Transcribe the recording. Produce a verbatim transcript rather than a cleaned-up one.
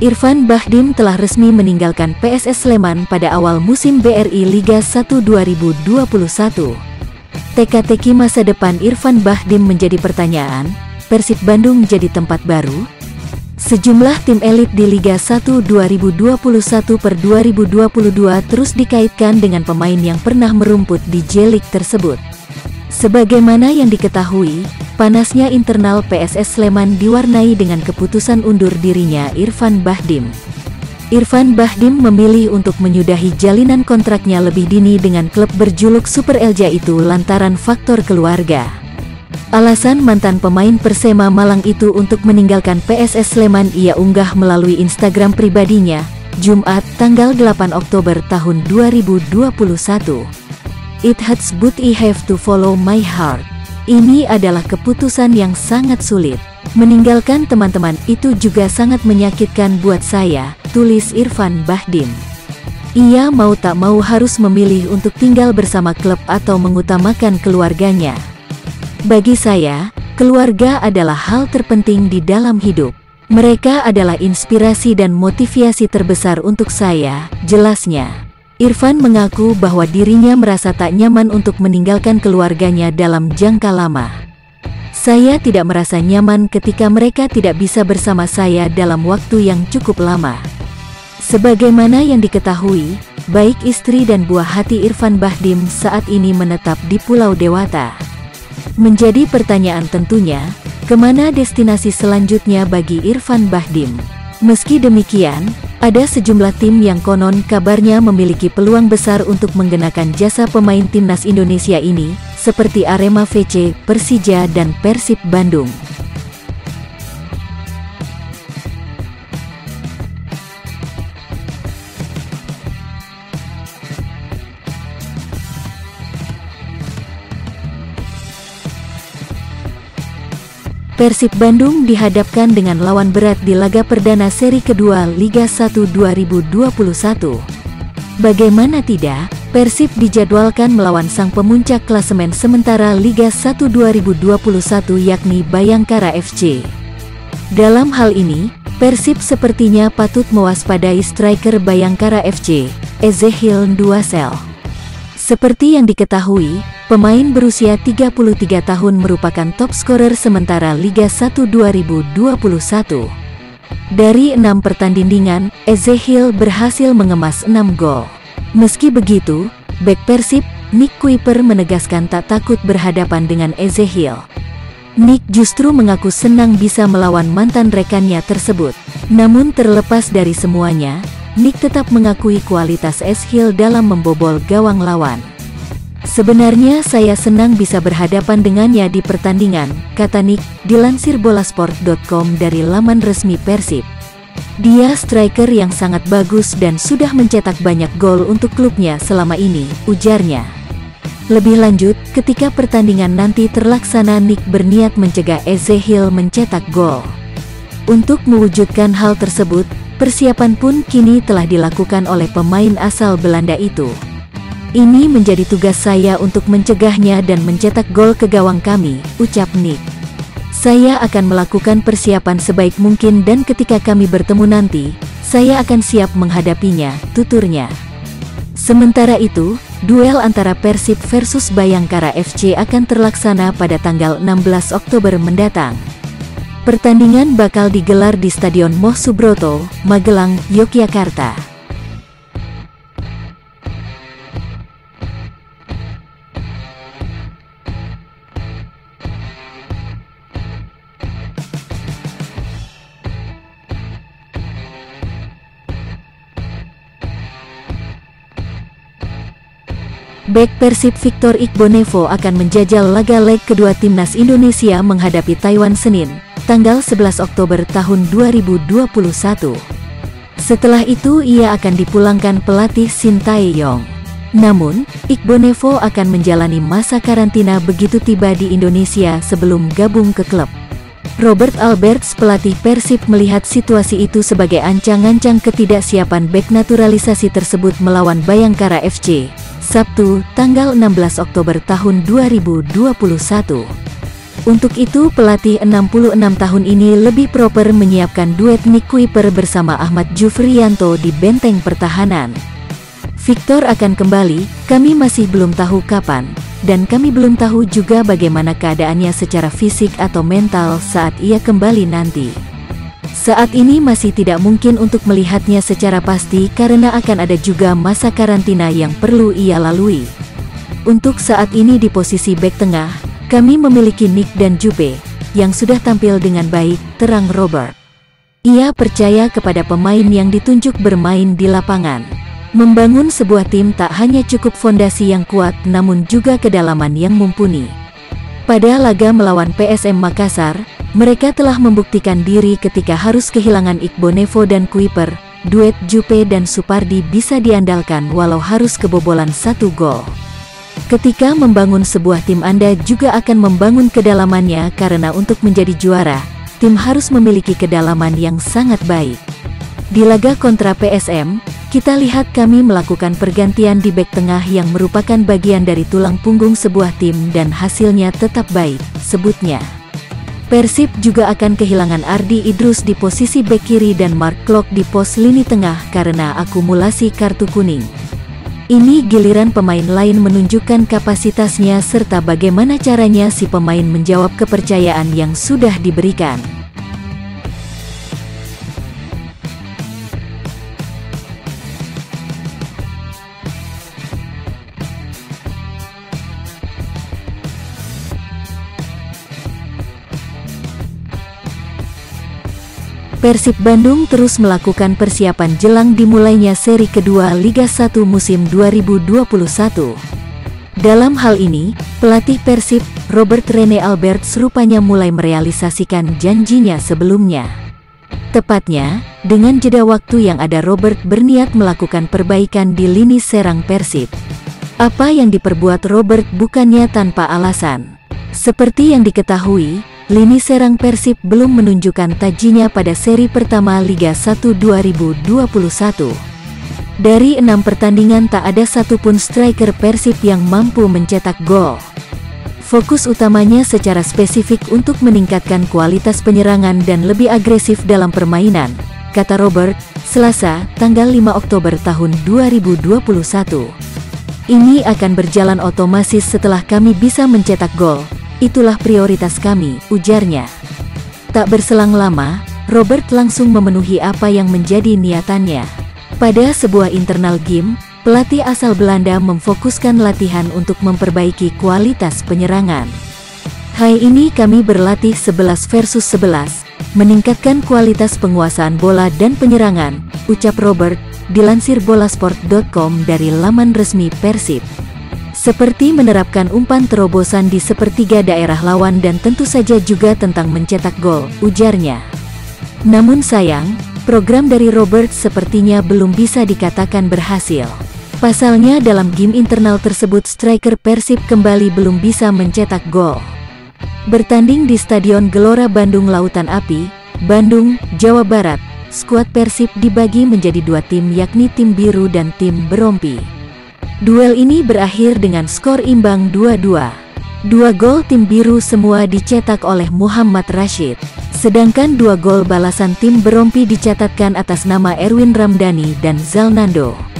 Irfan Bahdim telah resmi meninggalkan P S S Sleman pada awal musim B R I Liga satu dua ribu dua puluh satu. Teka-teki masa depan Irfan Bahdim menjadi pertanyaan, Persib Bandung jadi tempat baru? Sejumlah tim elit di Liga satu dua ribu dua puluh satu per dua ribu dua puluh dua terus dikaitkan dengan pemain yang pernah merumput di J-League tersebut. Sebagaimana yang diketahui, panasnya internal P S S Sleman diwarnai dengan keputusan undur dirinya Irfan Bahdim. Irfan Bahdim memilih untuk menyudahi jalinan kontraknya lebih dini dengan klub berjuluk Super Elja itu lantaran faktor keluarga. Alasan mantan pemain Persema Malang itu untuk meninggalkan P S S Sleman ia unggah melalui Instagram pribadinya, Jumat, tanggal delapan Oktober tahun dua ribu dua puluh satu. It hurts but I have to follow my heart. Ini adalah keputusan yang sangat sulit. Meninggalkan teman-teman itu juga sangat menyakitkan buat saya, tulis Irfan Bahdim. Ia mau tak mau harus memilih untuk tinggal bersama klub atau mengutamakan keluarganya. Bagi saya, keluarga adalah hal terpenting di dalam hidup. Mereka adalah inspirasi dan motivasi terbesar untuk saya, jelasnya. Irfan mengaku bahwa dirinya merasa tak nyaman untuk meninggalkan keluarganya dalam jangka lama. Saya tidak merasa nyaman ketika mereka tidak bisa bersama saya dalam waktu yang cukup lama. Sebagaimana yang diketahui, baik istri dan buah hati Irfan Bahdim saat ini menetap di Pulau Dewata. Menjadi pertanyaan tentunya, kemana destinasi selanjutnya bagi Irfan Bahdim? Meski demikian, ada sejumlah tim yang konon kabarnya memiliki peluang besar untuk menggunakan jasa pemain timnas Indonesia ini, seperti Arema V C, Persija dan Persib Bandung. Persib Bandung dihadapkan dengan lawan berat di laga perdana seri kedua Liga satu dua ribu dua puluh satu. Bagaimana tidak, Persib dijadwalkan melawan sang pemuncak klasemen sementara Liga satu dua ribu dua puluh satu yakni Bayangkara F C. Dalam hal ini, Persib sepertinya patut mewaspadai striker Bayangkara F C, Ezechiel Nduasel. Seperti yang diketahui, pemain berusia tiga puluh tiga tahun merupakan top scorer sementara Liga satu dua ribu dua puluh satu. Dari enam pertandingan, Ezechiel berhasil mengemas enam gol. Meski begitu, bek Persib, Nick Kuiper menegaskan tak takut berhadapan dengan Ezechiel. Nick justru mengaku senang bisa melawan mantan rekannya tersebut. Namun terlepas dari semuanya, Nick tetap mengakui kualitas Ezechiel dalam membobol gawang lawan. Sebenarnya saya senang bisa berhadapan dengannya di pertandingan, kata Nick, dilansir bolasport dot com dari laman resmi Persib. Dia striker yang sangat bagus dan sudah mencetak banyak gol untuk klubnya selama ini, ujarnya. Lebih lanjut, ketika pertandingan nanti terlaksana Nick berniat mencegah Ezechiel mencetak gol. Untuk mewujudkan hal tersebut, persiapan pun kini telah dilakukan oleh pemain asal Belanda itu. Ini menjadi tugas saya untuk mencegahnya dan mencetak gol ke gawang kami, ucap Nick. Saya akan melakukan persiapan sebaik mungkin dan ketika kami bertemu nanti, saya akan siap menghadapinya, tuturnya. Sementara itu, duel antara Persib versus Bayangkara F C akan terlaksana pada tanggal enam belas Oktober mendatang. Pertandingan bakal digelar di Stadion Moh Subroto, Magelang, Yogyakarta. Bek Persib Victor Igbonevo akan menjajal laga leg kedua timnas Indonesia menghadapi Taiwan Senin, tanggal sebelas Oktober tahun dua ribu dua puluh satu. Setelah itu ia akan dipulangkan pelatih Shin Tae-yong. Namun, Igbonevo akan menjalani masa karantina begitu tiba di Indonesia sebelum gabung ke klub. Robert Alberts, pelatih Persib, melihat situasi itu sebagai ancang-ancang ketidaksiapan bek naturalisasi tersebut melawan Bayangkara F C, Sabtu, tanggal enam belas Oktober tahun dua ribu dua puluh satu. Untuk itu pelatih enam puluh enam tahun ini lebih proper menyiapkan duet Nick Kuiper bersama Ahmad Jufriyanto di benteng pertahanan. Victor akan kembali, kami masih belum tahu kapan, dan kami belum tahu juga bagaimana keadaannya secara fisik atau mental saat ia kembali nanti. Saat ini masih tidak mungkin untuk melihatnya secara pasti karena akan ada juga masa karantina yang perlu ia lalui. Untuk saat ini di posisi bek tengah, kami memiliki Nick dan Jupe, yang sudah tampil dengan baik, terang Robert. Ia percaya kepada pemain yang ditunjuk bermain di lapangan. Membangun sebuah tim tak hanya cukup fondasi yang kuat namun juga kedalaman yang mumpuni. Pada laga melawan P S M Makassar, mereka telah membuktikan diri ketika harus kehilangan Iqbal Nevo dan Kuiper. Duet Jupe dan Supardi bisa diandalkan walau harus kebobolan satu gol. Ketika membangun sebuah tim Anda juga akan membangun kedalamannya karena untuk menjadi juara, tim harus memiliki kedalaman yang sangat baik. Di laga kontra P S M, kita lihat kami melakukan pergantian di bek tengah yang merupakan bagian dari tulang punggung sebuah tim dan hasilnya tetap baik, sebutnya. Persib juga akan kehilangan Ardi Idrus di posisi bek kiri dan Mark Klok di pos lini tengah karena akumulasi kartu kuning. Ini giliran pemain lain menunjukkan kapasitasnya serta bagaimana caranya si pemain menjawab kepercayaan yang sudah diberikan. Persib Bandung terus melakukan persiapan jelang dimulainya seri kedua Liga satu musim dua ribu dua puluh satu. Dalam hal ini, pelatih Persib, Robert Rene Alberts rupanya mulai merealisasikan janjinya sebelumnya. Tepatnya, dengan jeda waktu yang ada Robert berniat melakukan perbaikan di lini serang Persib. Apa yang diperbuat Robert bukannya tanpa alasan. Seperti yang diketahui, lini serang Persib belum menunjukkan tajinya pada seri pertama Liga satu dua ribu dua puluh satu. Dari enam pertandingan tak ada satupun striker Persib yang mampu mencetak gol. Fokus utamanya secara spesifik untuk meningkatkan kualitas penyerangan dan lebih agresif dalam permainan, kata Robert, Selasa, tanggal lima Oktober tahun dua ribu dua puluh satu. Ini akan berjalan otomatis setelah kami bisa mencetak gol. Itulah prioritas kami, ujarnya. Tak berselang lama, Robert langsung memenuhi apa yang menjadi niatannya. Pada sebuah internal game, pelatih asal Belanda memfokuskan latihan untuk memperbaiki kualitas penyerangan. Hari ini kami berlatih sebelas versus sebelas, meningkatkan kualitas penguasaan bola dan penyerangan, ucap Robert, dilansir bolasport dot com dari laman resmi Persib. Seperti menerapkan umpan terobosan di sepertiga daerah lawan dan tentu saja juga tentang mencetak gol, ujarnya. Namun sayang, program dari Robert sepertinya belum bisa dikatakan berhasil. Pasalnya dalam game internal tersebut striker Persib kembali belum bisa mencetak gol. Bertanding di Stadion Gelora Bandung Lautan Api, Bandung, Jawa Barat, skuad Persib dibagi menjadi dua tim yakni tim biru dan tim berompi. Duel ini berakhir dengan skor imbang dua dua. Dua gol tim biru semua dicetak oleh Muhammad Rashid, sedangkan dua gol balasan tim berompi dicatatkan atas nama Erwin Ramdhani dan Zalnando.